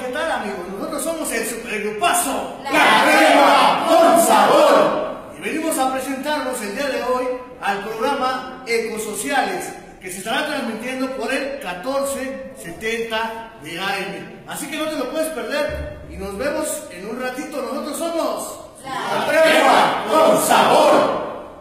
¿qué tal, amigos? Nosotros somos el supergrupazo La Crema con Sabor. y venimos a presentarnos el día de hoy al programa Ecosociales, que se estará transmitiendo por el 1470 de AM. Así que no te lo puedes perder y nos vemos